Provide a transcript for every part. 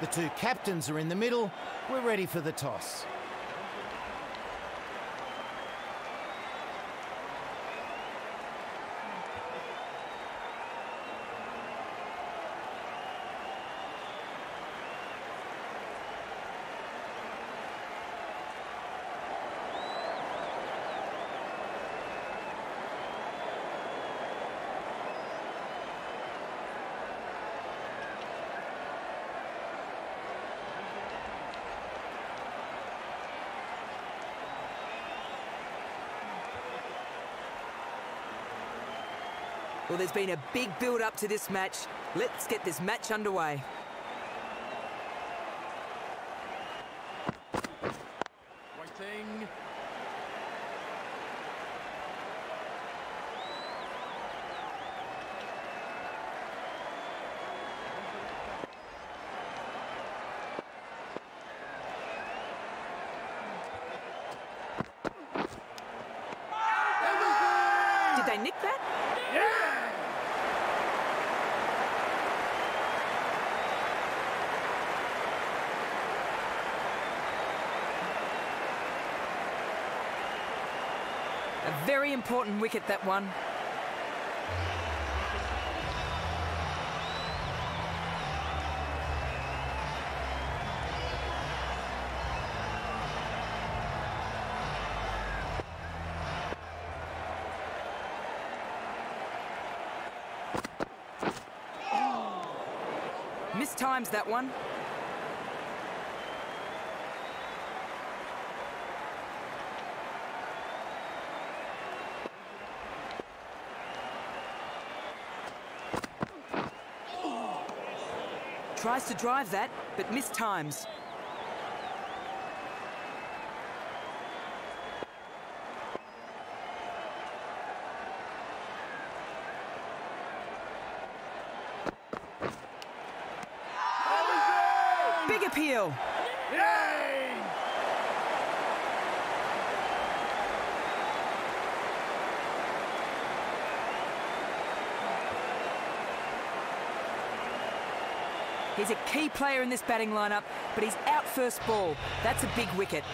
The two captains are in the middle. We're ready for the toss. Well, there's been a big build-up to this match. Let's get this match underway. Waiting. Did they nick that? A very important wicket, that one. Mistimes that one. Tries to drive that, but mistimes. Big appeal. Yay! He's a key player in this batting lineup, but he's out first ball. That's a big wicket.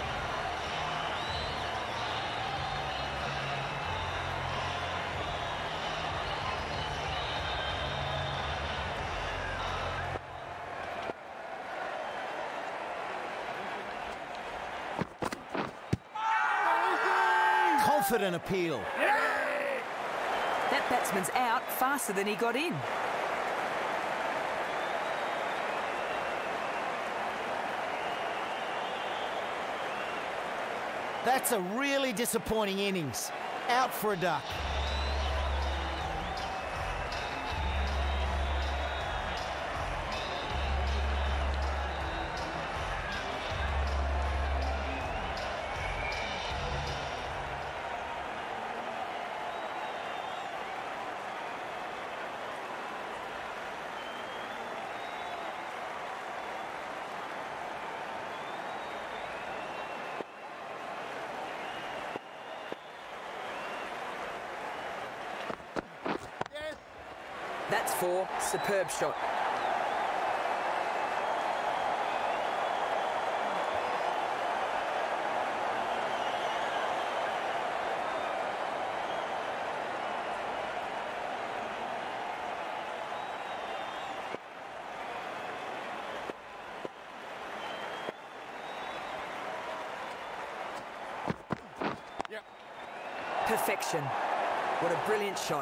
Confident appeal. That batsman's out faster than he got in. That's a really disappointing innings. Out for a duck. That's four. Superb shot. Yep. Perfection. What a brilliant shot.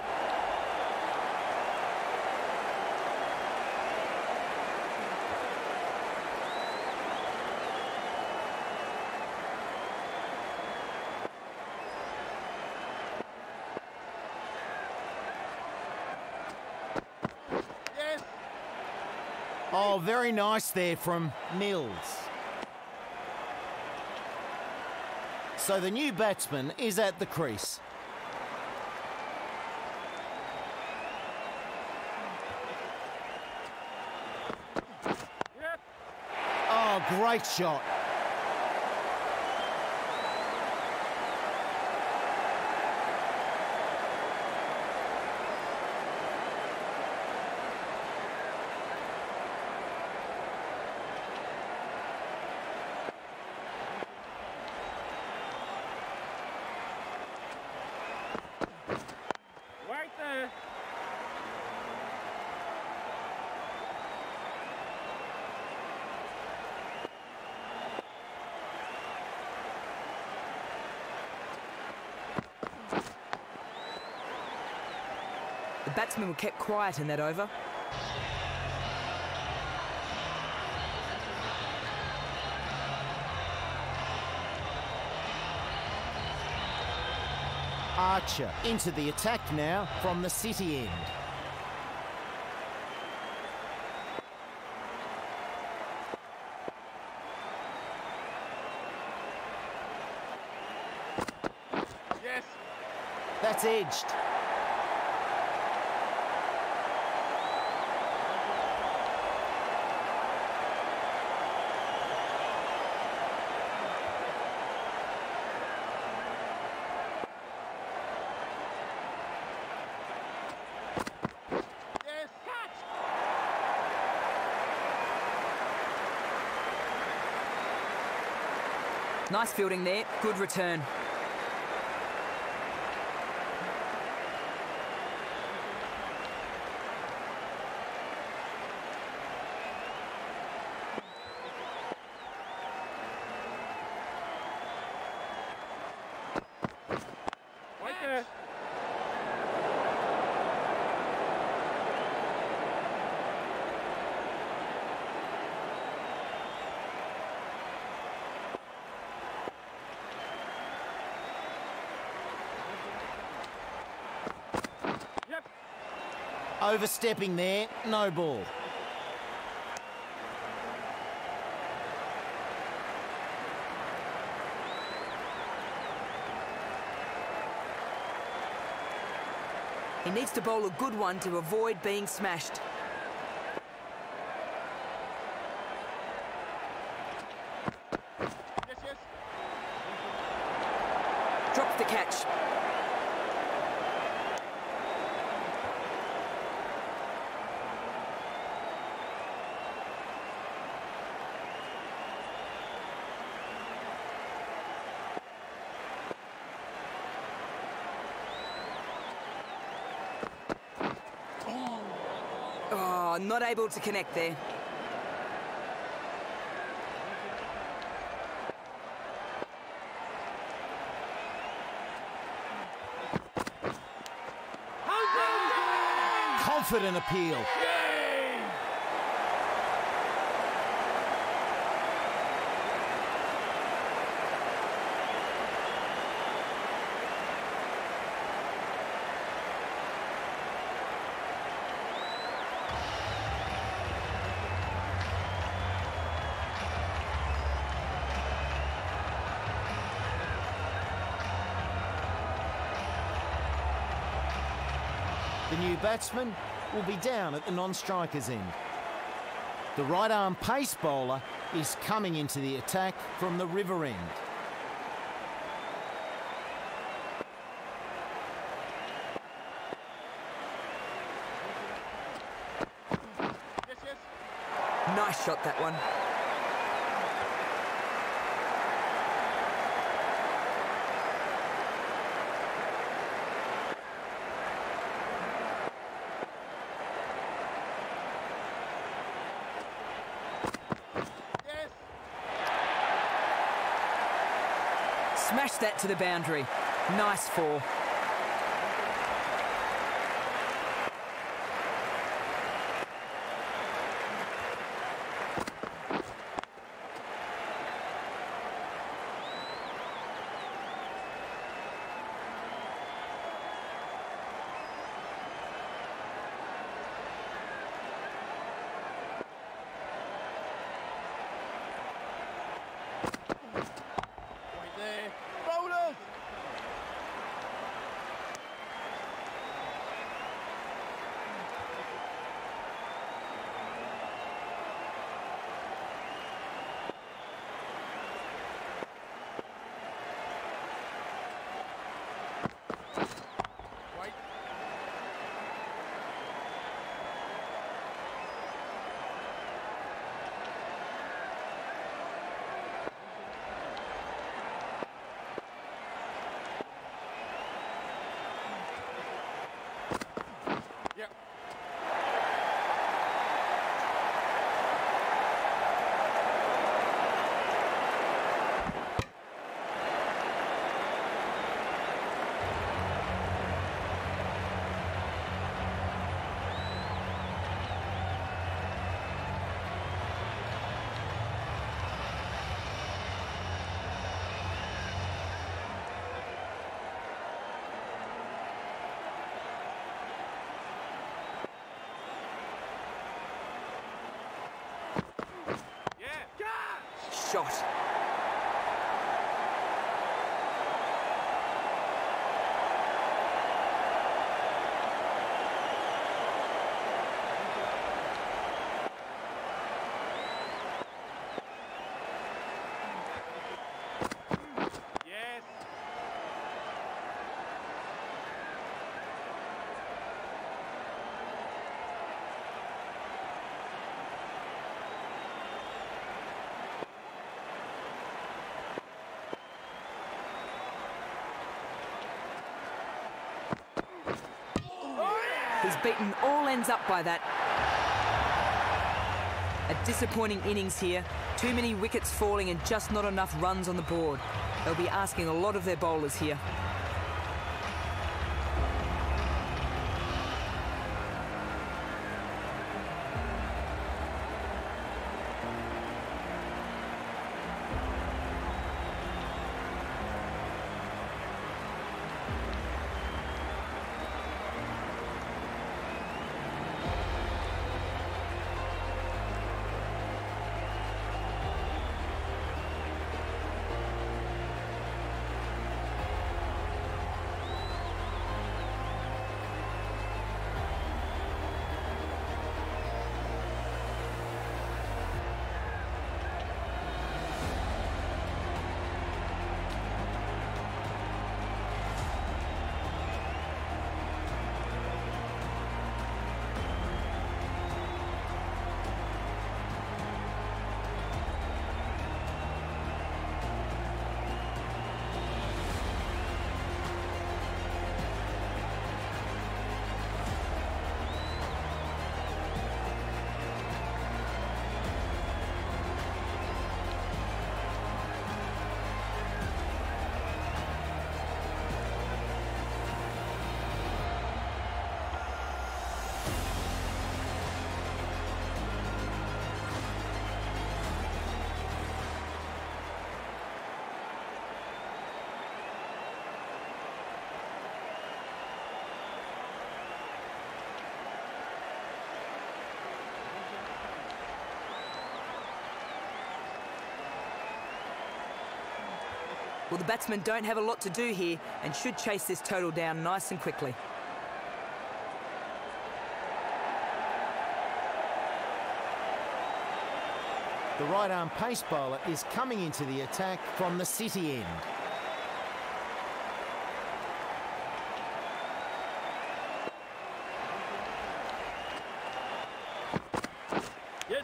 Oh, very nice there from Mills. So the new batsman is at the crease. Yep. Oh, great shot. batsmen were kept quiet in that over. Archer into the attack now from the City end. Yes. That's edged. Yes. Catch. Nice fielding there, good return. Right there. Yep. Overstepping there, no ball. He needs to bowl a good one to avoid being smashed. Yes, yes. Drops the catch. Oh, not able to connect there. Confident appeal. The new batsman will be down at the non-striker's end. The right-arm pace bowler is coming into the attack from the river end. Yes, yes. Nice shot, that one. Yes. Smash that to the boundary. Nice four. Right there. Bowlers. shot. Yes. He's beaten all ends up by that. A disappointing innings here. Too many wickets falling and just not enough runs on the board. They'll be asking a lot of their bowlers here. Well, the batsmen don't have a lot to do here and should chase this total down nice and quickly. The right-arm pace bowler is coming into the attack from the city end. Yes.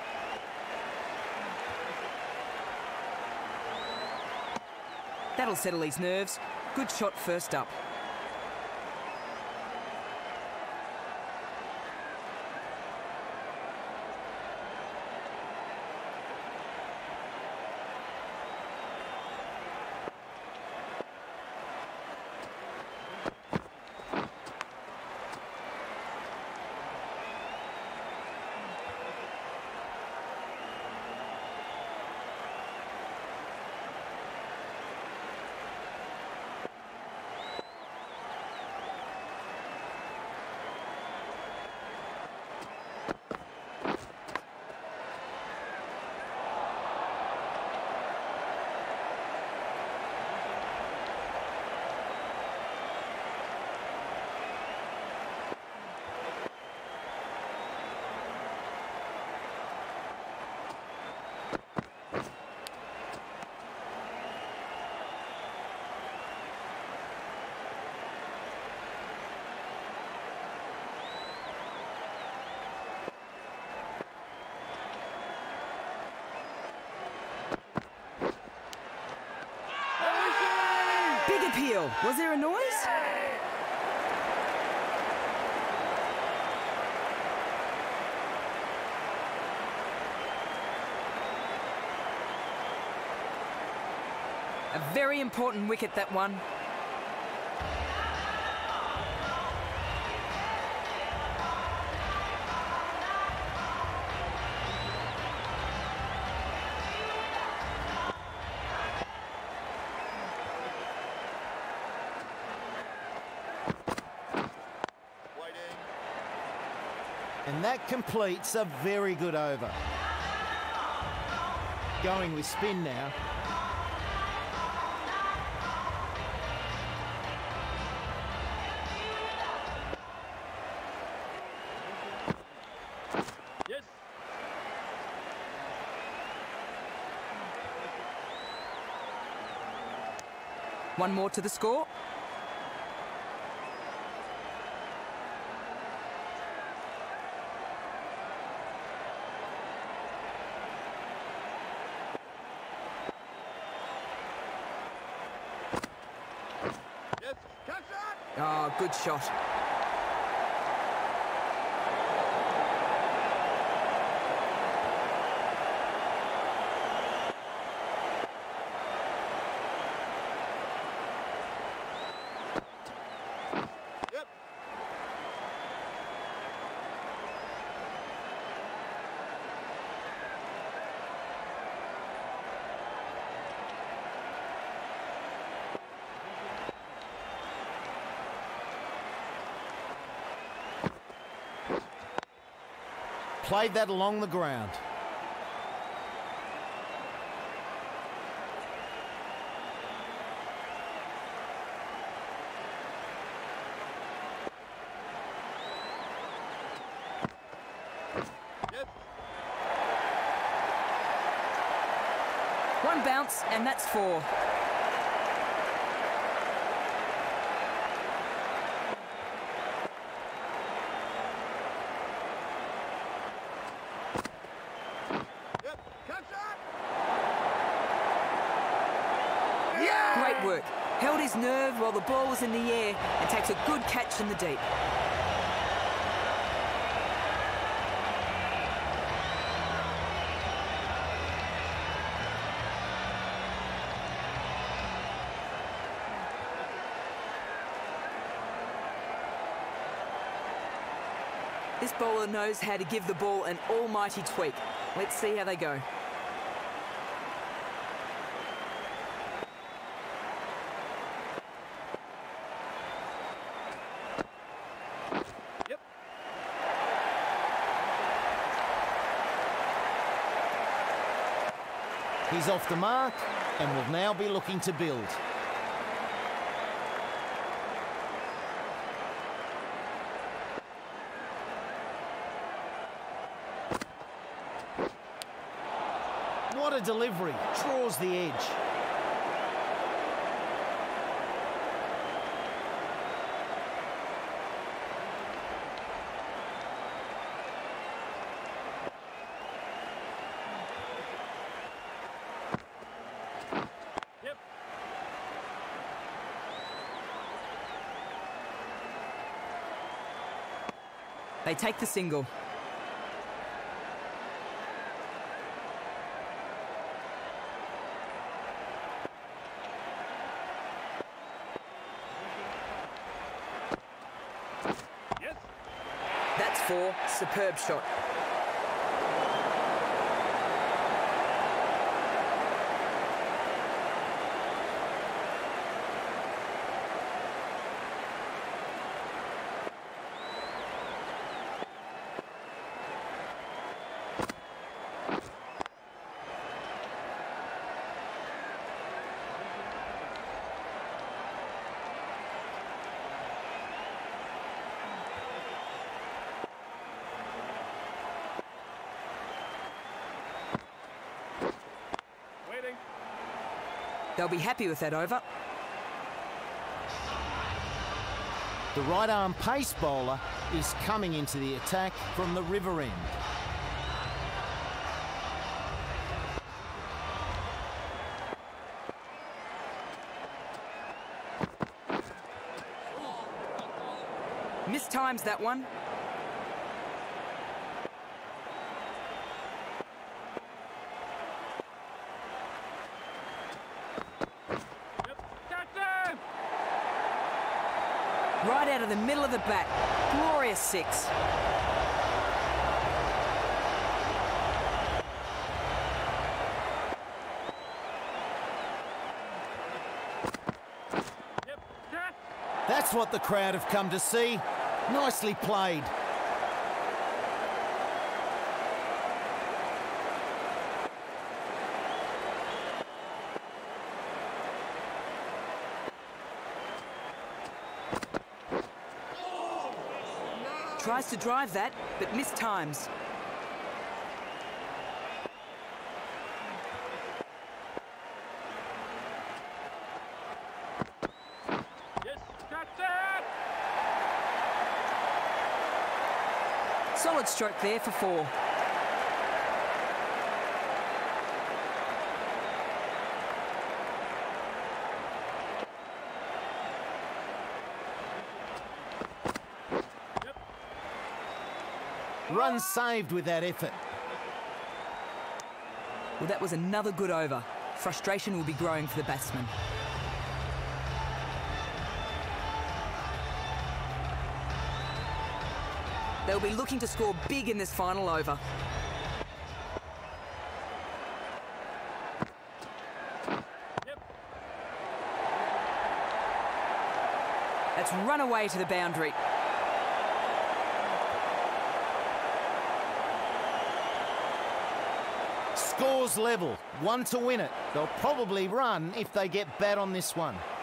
That'll settle his nerves. Good shot first up. Big appeal. Was there a noise? A very important wicket, that one. And that completes a very good over. Going with spin now. Yes. One more to the score. Yes. Catch that! Oh, good shot. Yep. Played that along the ground. Yes. One bounce, and that's 4. Yep. Catch that! Great work. Held his nerve while the ball was in the air and takes a good catch in the deep. This bowler knows how to give the ball an almighty tweak. Let's see how they go. Yep. He's off the mark and will now be looking to build. What a delivery, draws the edge. Yep. They take the single. Yes. That's 4. Superb shot. Waiting. They'll be happy with that over. The right arm pace bowler is coming into the attack from the river end. Mistimes that one. Yep. Catch them! Right out of the middle of the bat. Glorious 6. Yep. Catch! That's what the crowd have come to see. Nicely played. Tries to drive that, but mistimes. Yes, captain! Solid stroke there for 4. Run saved with that effort. Well, that was another good over. Frustration will be growing for the batsman. They'll be looking to score big in this final over. Yep. That's run away to the boundary. Scores level, 1 to win it. They'll probably run if they get bat on this one.